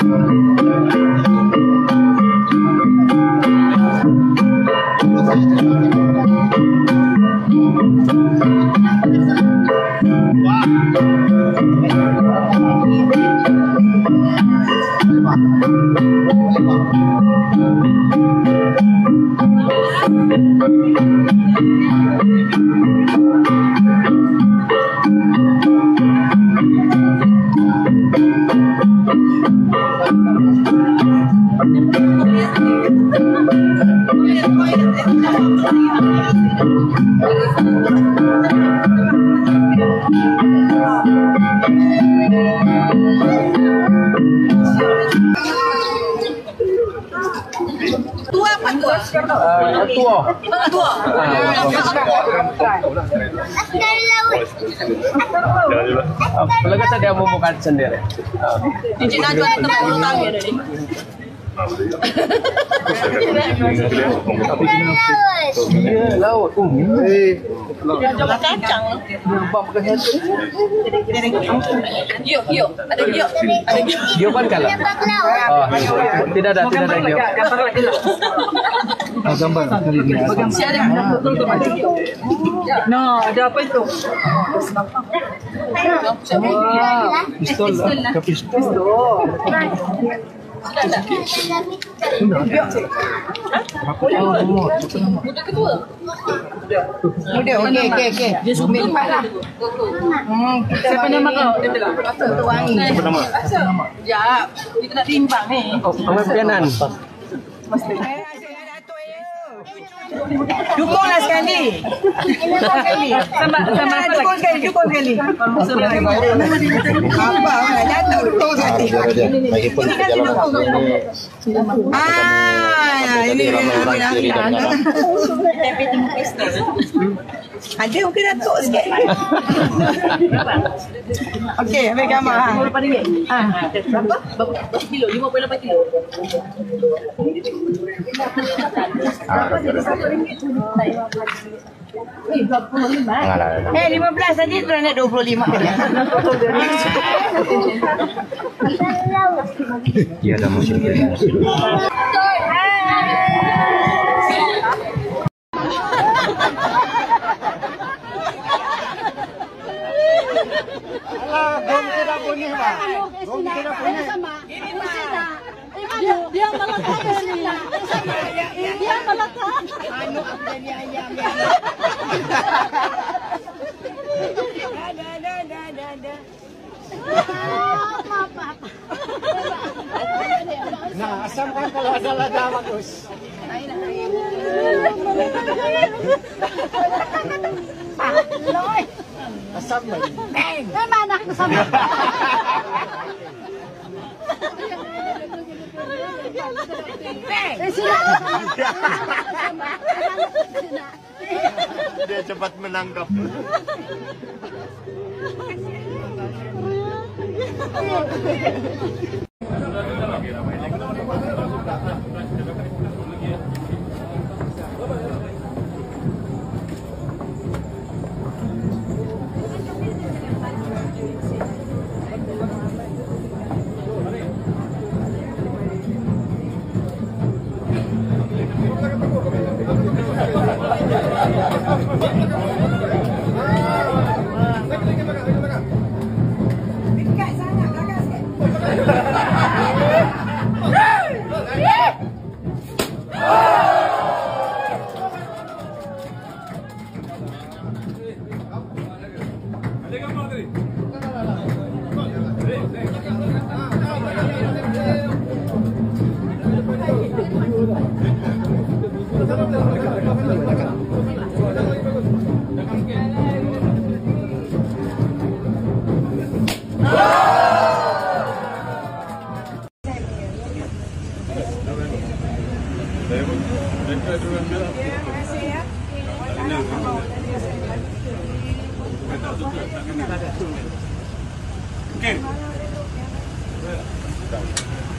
Kalau kata dia mau buka sendiri. Cincin aku tetap 10 tahun ya dari. Laut. Coba kacang. Yuk, yuk. Ada yuk. Ada yuk. Giopan kalau? Oh, tidak ada giok. Gambar. No, ada apa itu? Pistol. Pistol. Muda kedua. Muda, okey. Dia suka lah. Siapa nama kau? Dia bilang. Wangi. Siapa nama? Ya, kita nak timbang ni. Awak pianan. Dukunglah sekali. Sama apa lagi? Dukung sekali. Apa? Jatuh dukung sekali. Bagi pun perjalanan Ini kiri dan kanan. ada mungkin datuk sikit. Okey, ambil gambar. Berapa ringgit? Berapa? Berapa kilo? 58 kilo. Eh, 15 saja tu nak 25. Dia ada musim. Gom tidak punya, Pak. Gom tidak punya. Dia melekat ni. Dia melekat. Anu jadi ayam. Ada. Nah, asam kan kalau ada lada bagus. Asam lagi. Mana aku sama? Dia cepat menangkap. Okay.